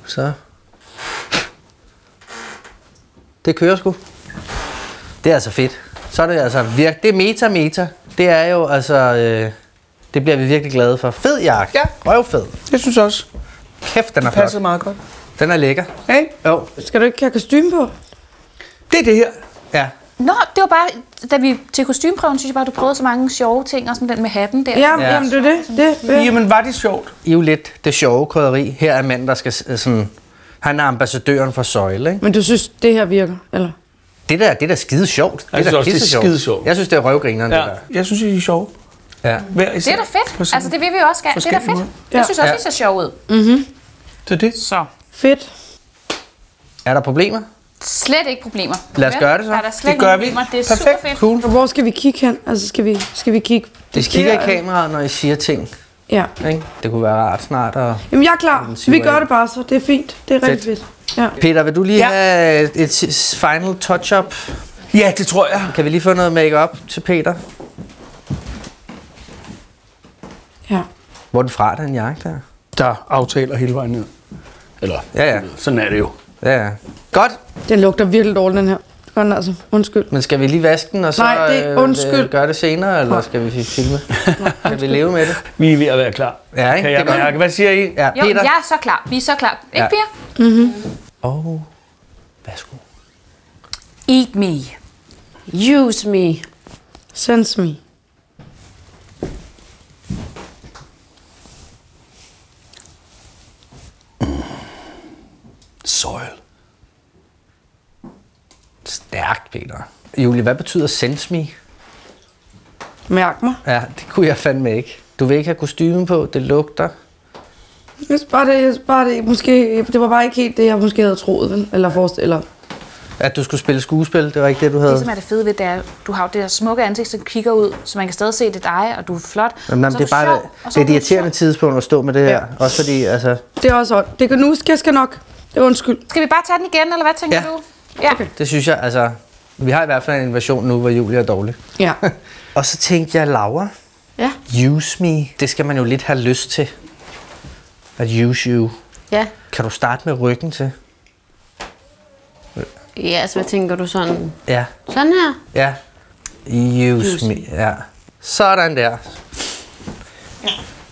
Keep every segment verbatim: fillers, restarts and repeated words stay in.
så... Det kører sgu. Det er altså fedt. Så er det altså virkelig... Det er meta-meta. Det er jo altså... Øh, det bliver vi virkelig glade for. Fed jakke. Ja. Røvfed. Jeg synes også. Kæft, den er Det passer flot. meget godt. Den er lækker. Hey? Jo. Skal du ikke have kostume på? Det er det her. Ja. Nå, det var bare, da vi til kostymeprøven, synes jeg bare, du prøvede så mange sjove ting, og sådan den med hatten der. Ja, Ja. jamen det er det. det, det. Jamen, var det sjovt? I er jo lidt det sjove krydderi. Her er manden, der skal s- sådan... Han er ambassadøren for Søjle, ikke? Men du synes, det her virker, eller? Det der, det er da skide sjovt. Jeg synes da også, det er pisse skide sjovt. Jeg synes, det er røvgrineren, Ja, det der. jeg synes, I er sjove. Ja. Hver Det er da fedt. Altså, det vil vi jo også gerne. Det er da forskellige fedt. måder. Jeg synes også, Ja. det ser sjovt ud. Mhm. Det er det. Så. Fedt. Er der problemer? Slet ikke problemer. Lad os Vel? gøre det så. Der er der slet Det ikke gør nogen vi. problemer. Det er Perfekt. super fedt. Cool. Og hvor skal vi kigge hen? Altså, skal vi, skal vi kigge... Det kigger i der? kameraet, når I siger ting. Ja. Ikke? Det kunne være rart snart at... Jamen, jeg er klar. Den siger Vi gør jeg. det bare så. Det er fint. Det er rigtig fedt. Ja. Peter, vil du lige Ja. have et, et s- final touch-up? Ja, det tror jeg. Kan vi lige få noget make-up til Peter? Ja. Hvor er den fra, den jakke der? Der aftaler hele vejen ned. Eller, Ja, ja. sådan er det jo. Ja, ja. Godt. Den lugter virkelig dårligt, den her. Gør den altså. Undskyld. Men skal vi lige vaske den, og så Nej, det er øh, undskyld. øh, gøre det senere, eller skal vi filme? Kan vi leve med det? Vi er ved at være klar. Ja, ikke? Kan jeg Det er godt. mærke. Hvad siger I? Ja, Jo, Peter. jeg er så klar. Vi er så klar. Ikke, Ja. Pia? Og værsgo. Eat me. Use me. Sense me. Soil. Stærkt, Peter. Julie, hvad betyder sense me? Mærk mig. Ja, det kunne jeg fandme ikke. Du vil ikke have kostymen på, det lugter. Jeg synes bare, det, jeg synes bare det, måske, det var bare ikke helt det, jeg måske havde troet, vel? Eller forestillet. Eller... At du skulle spille skuespil, det var ikke det, du havde. Det, som er det fede ved, det er, du har jo det der smukke ansigt, som kigger ud, så man kan stadig se, det er dig, og du er flot. Jamen, og så det er bare sjov, det, og så det er du et irriterende sjov. tidspunkt at stå med det her. Ja. Også fordi, altså... Det er også ondt. Det kan nu, skal jeg skal nok. Det er undskyld. Skal vi bare tage den igen, eller hvad tænker Ja. du? Ja. Okay. Det synes jeg, altså... Vi har i hvert fald en version nu, hvor Julie er dårlig. Ja. Og så tænkte jeg, Laura, Ja. use me. Det skal man jo lidt have lyst til. At use you. Ja. Kan du starte med ryggen til? Ja, altså hvad tænker du sådan? Ja. Sådan her? Ja. Use, use me. Ja. Sådan der. Ja.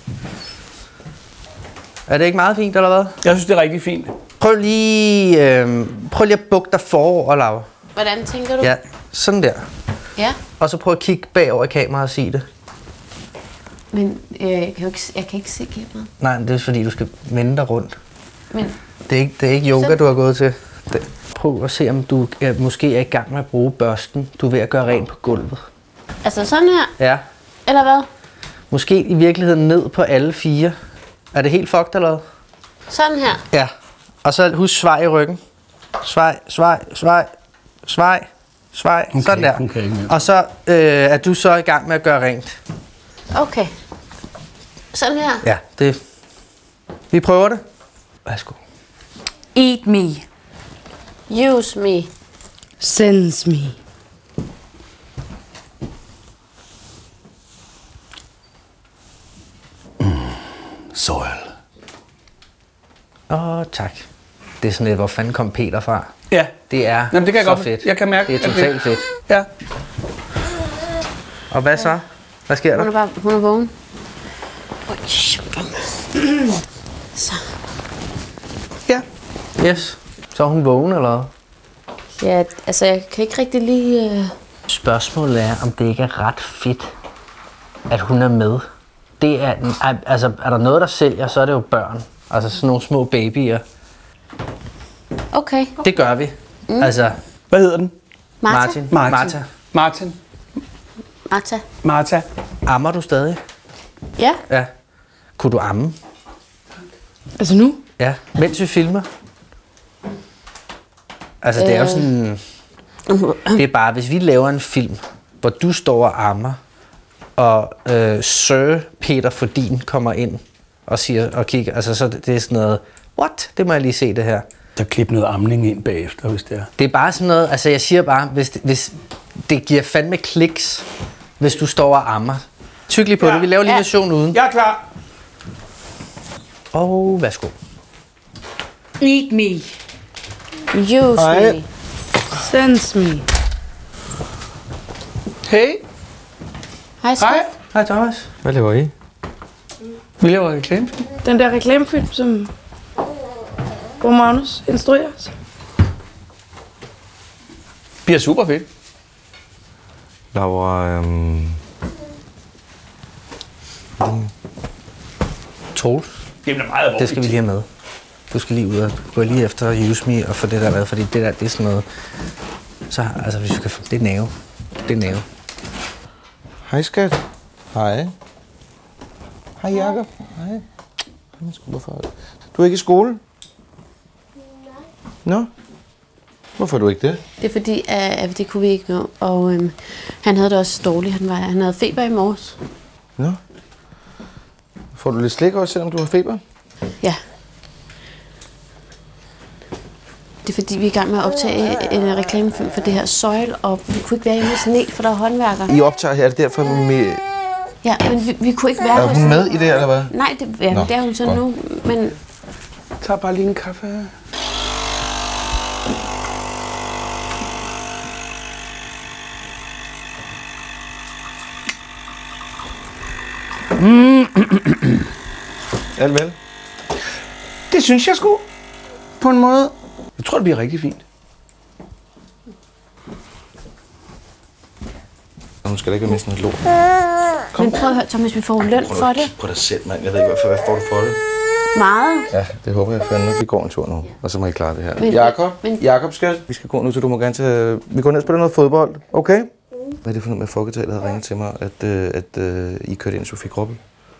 Er det ikke meget fint, eller hvad? Jeg synes, det er rigtig fint. Prøv lige, øh, prøv lige at bukke dig forover, Laura. Hvordan tænker du? Ja, sådan der. Ja. Og så prøv at kigge bagover i kameraet og sige det. Men øh, jeg, kan jo ikke, jeg kan ikke se kameraet. Nej, men det er fordi, du skal vende dig rundt. Men Det er ikke, det er ikke yoga, Så- du har gået til. Det. Prøv at se, om du er, måske er i gang med at bruge børsten. Du er ved at gøre rent på gulvet. altså sådan her? Ja. Eller hvad? Måske i virkeligheden ned på alle fire. Er det helt fucked, eller hvad? Sådan her? Ja. Og så husk svej i ryggen. Svej, svej, svej, svej, svej. Okay, Sådan der. okay, ikke mere. Og så øh, er du så i gang med at gøre rent. Okay. Sådan her? Ja, det... Vi prøver det. Værsgo. Eat me. Use me. Sense me. Soil. Åh, tak. Det er sådan lidt, hvor fanden kom Peter fra? Ja. Det er Jamen, det kan jeg så godt- fedt. jeg kan mærke, det er at det- totalt fedt. Ja. Og hvad så? Hvad sker Hun der? er bare, hun er vågen. Oj, så. Ja. Yes. Så er hun vågen, eller hvad? Ja, altså jeg kan ikke rigtig lige... Øh... Spørgsmålet er, om det ikke er ret fedt, at hun er med. Det er, er, altså, er der noget, der sælger, så er det jo børn. Altså sådan nogle små babyer. Okay. Det gør vi. Mm. Altså, Hvad hedder den? Martha? Martin. Martin. Martha. Martin. Martha. Martha. Ammer du stadig? Ja. Ja. Kunne du amme? Altså nu? Ja. Mens vi filmer? Altså, det er jo sådan... Det er bare, hvis vi laver en film, hvor du står og ammer, og øh, Sir Peter Fordin kommer ind og siger og kigger, altså så det, det er sådan noget, what? Det må jeg lige se det her. Der klipper noget amning ind bagefter, hvis det er. Det er bare sådan noget, altså jeg siger bare, hvis det, hvis det giver fandme kliks, hvis du står og ammer. Tyk lige på ja. det, vi laver lige en Ja. version uden. Jeg er klar. Og værsgo. Eat me. Use Hej. me. Sense me. Hey. Hej, skat. Hej. Hej Thomas. Hvad laver I? Vi laver reklame. Den der reklamefilm, som Bo Magnus instruerer os. Bliver super fedt. Laura, øhm... Troels. Det er meget Det skal vi lige have med. Du skal lige ud og gå lige efter Use Me og få det der med, fordi det der, det er sådan noget... Så, altså, hvis vi kan få... Det er nerve. Det er nerve. Hej, skat. Hej. Hej, Jakob. Hej. Hej, min skoleforhold. Du er ikke i skole? Nej. Nå? Hvorfor er du ikke det? Det er fordi, at det kunne vi ikke nå. Og øhm, han havde det også dårligt. Han, var, han havde feber i morges. Nå? Får du lidt slik også, selvom du har feber? Ja. Det er fordi, vi er i gang med at optage en reklamefilm for det her Soil, og vi kunne ikke være inde i sne, for der er håndværkere. I optager her, er det derfor med... Ja, men vi, vi kunne ikke være Er hos- hun med i det, eller hvad? Nej, det, ja, Nå, det er hun så godt. nu, men Jeg tager bare lige en kaffe. Alt vel? Det synes jeg sgu. På en måde. Jeg tror, det bliver rigtig fint. Hun skal da ikke være med sådan noget lort. Men prøv at høre, Thomas, vi får jo løn for det. På dig selv, mand. Jeg ved ikke, hvad, hvad får du for det? Meget. Ja, det håber jeg fandme. Vi går en tur nu, og så må I klare det her. Men- Jakob, men- Jakob skal. Vi skal gå nu, så du må gerne tage... Vi går ned og spiller noget fodbold, okay? Hvad er det for noget med, at Folketalet havde ringet til mig, at, øh, at øh, I kørte ind i Sofie Groppel?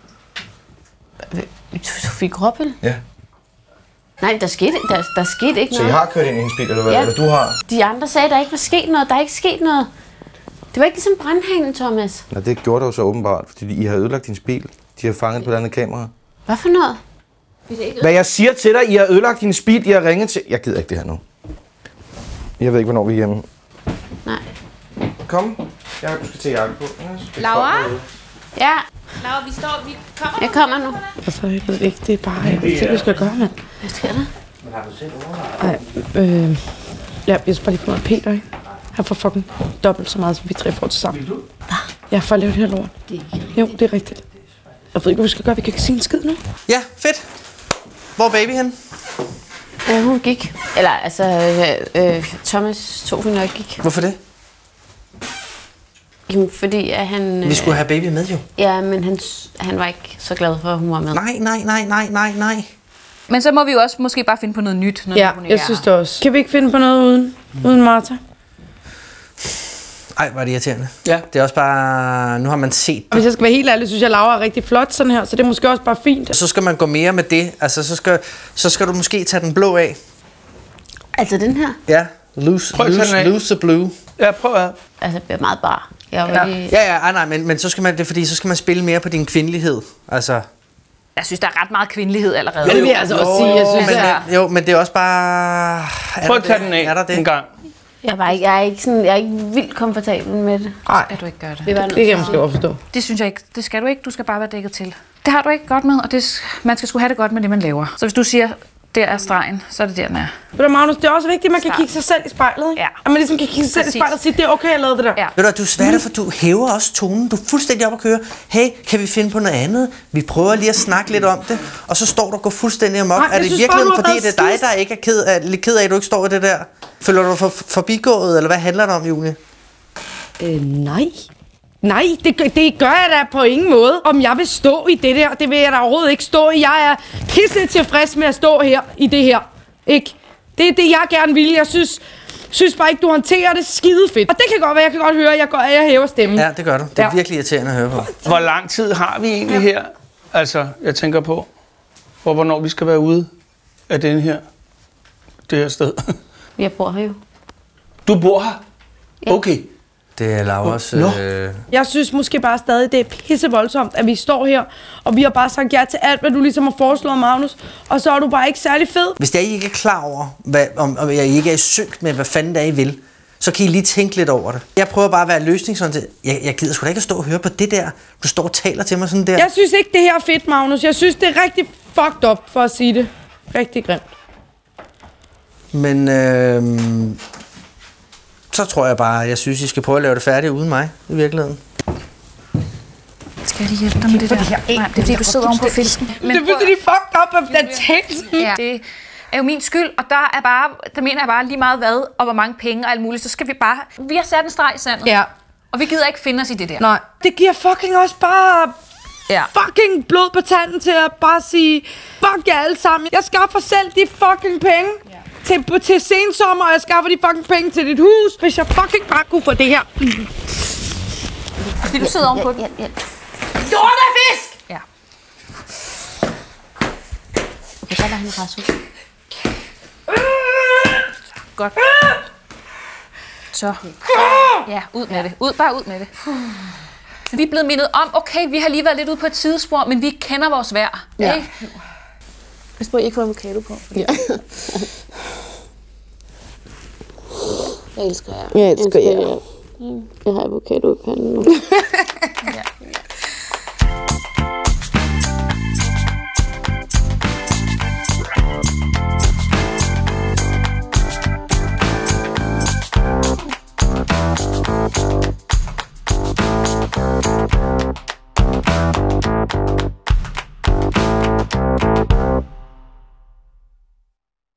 Sofie Groppel? Ja. Nej, der skete, der, der skete ikke Så I noget. har kørt ind i hendes bil, eller hvad? Ja. Eller du har? De andre sagde, at der ikke var sket noget. Der er ikke sket noget. Det var ikke ligesom brandhængen, Thomas. Nå, det gjorde der jo så åbenbart, fordi I har ødelagt hendes bil. De har fanget på et andet kamera. Hvad for noget? Hvad jeg siger til dig, I har ødelagt hendes bil, I har ringet til... Jeg gider ikke det her nu. Jeg ved ikke, hvornår vi er hjemme. Nej. Kom. Jeg du skal til jakke på. Laura? Ja, Laura, vi står... Vi kommer jeg kommer nu. Altså, jeg ved ikke, det er bare... Jeg ved ikke, hvad vi skal gøre, mand. Hvad sker der? Nej, øh... Ja, jeg skal bare lige få noget Peter, ikke? Han får fucking dobbelt så meget, som vi tre får til sammen. Ja, for at lave det her lort. Jo, det er rigtigt. Jeg ved ikke, hvad vi skal gøre. Vi kan ikke sige en skid nu. Ja, fedt. Hvor er baby hen? Ja, hun gik. Eller altså, øh, øh, Thomas tog hende og gik. Hvorfor det? Jamen, fordi at han... Øh, Vi skulle have baby med jo. Ja, men han, han var ikke så glad for, at hun var med. Nej, nej, nej, nej, nej, nej. Men så må vi jo også måske bare finde på noget nyt, når Ja, hun ikke jeg er synes her. det også. Kan vi ikke finde på noget uden, uden Martha? Ej, hvor er det irriterende. Ja. Det er også bare... Nu har man set Hvis jeg skal være helt ærlig, synes jeg, Laura er rigtig flot sådan her, så det er måske også bare fint. så skal man gå mere med det. Altså, så skal, så skal du måske tage den blå af. Altså, den her. Ja, lose, Prøv at tage den lose, af. lose the blue. Ja, prøv at... Altså, det bliver meget bar. Jeg Ja. var lige... Ja, ja, ej, nej, men, men så skal man det, er fordi så skal man spille mere på din kvindelighed. Altså, Jeg synes, der er ret meget kvindelighed allerede. Ja, det vil jeg altså også sige. Jeg synes, men, det er... men, jo, men det er også bare... Er Prøv der at tage det? den af Er der det? en gang. Jeg, var ikke, jeg, er ikke sådan, jeg er ikke vildt komfortabel med det. Skal du ikke gøre det? Det, var Det kan jeg måske godt forstå. Det synes jeg ikke. Det skal du ikke. Du skal bare være dækket til. Det har du ikke godt med, og det, man skal sgu have det godt med det, man laver. Så hvis du siger, der er stregen, så er det der, den er. Ved du, Magnus, det er også vigtigt, at man kan Klart. kigge sig selv i spejlet, ikke? Ja. At man ligesom kan kigge sig selv i Præcis. spejlet og sige, det er okay, jeg lavede det der. Ja. Ved du, du er svært, for du hæver også tonen. Du er fuldstændig op at køre. Hey, kan vi finde på noget andet? Vi prøver lige at snakke lidt om det. Og så står du og går fuldstændig amok. Nej, Er jeg det synes virkelig, bare, du har fordi været det er dig, der ikke er ked af, lidt ked af, at du ikke står i det der? Føler du dig for, forbigået, eller hvad handler det om, Julie? Øh, nej. Nej, det, gør- det gør jeg da på ingen måde. Om jeg vil stå i det der, det vil jeg da overhovedet ikke stå i. Jeg er pisse tilfreds med at stå her i det her. Ikke? Det er det, jeg gerne vil. Jeg synes, synes bare ikke, du håndterer det skide fedt. Og det kan godt være, jeg kan godt høre, at jeg, går, at jeg hæver stemmen. Ja, det gør du. Det er Ja. virkelig irriterende at høre på. Hvor lang tid har vi egentlig her? Altså, jeg tænker på, hvor, hvornår vi skal være ude af den her, det her sted. Jeg bor her jo. Du bor her? Okay. Det er Lauras... Nå. Øh, Jeg synes måske bare stadig, det er pisse voldsomt, at vi står her, og vi har bare sagt ja til alt, hvad du ligesom har foreslået, Magnus. Og så er du bare ikke særlig fed. hvis jeg ikke er klar over, hvad, om, om jeg ikke er i synk med, hvad fanden det er, I vil, så kan I lige tænke lidt over det. Jeg prøver bare at være løsningsorienteret. Jeg, jeg gider sgu da ikke at stå og høre på det der. Du står og taler til mig sådan der. Jeg synes ikke, det her er fedt, Magnus. Jeg synes, det er rigtig fucked up, for at sige det. Rigtig grimt. Men øh, så tror jeg bare, jeg synes, I skal prøve at lave det færdigt uden mig, i virkeligheden. Skal jeg lige hjælpe dig med det der? Nej, det er fordi, du sidder oven på fisken. Men det er fordi, de fucked up af den tekst. Ja, det er jo min skyld, og der er bare, der mener jeg bare lige meget hvad, og hvor mange penge og alt muligt, så skal vi bare, vi har sat en streg i sandet. Ja. Og vi gider ikke finde os i det der. Nej. Det giver fucking også bare Ja. fucking blod på tanden til at bare sige, fuck jer alle sammen. Jeg skaffer selv de fucking penge ja. til, til sensommer, og jeg skaffer de fucking penge til dit hus, hvis jeg fucking bare kunne få det her. Fordi du sidder ovenpå den. Ja, ja. Lorte fisk! Ja. Okay, der var han Rasmus. Godt. Så. Ja, ud med det. Ud, bare ud med det. Vi er blevet mindet om, okay, vi har lige været lidt ude på et sidespor, men vi kender vores værd. Ja. Ikke? Hvis du ikke får avocado på. Ja. Jeg elsker jer. Jeg elsker jer. Jeg har avocado i panden nu. Ja.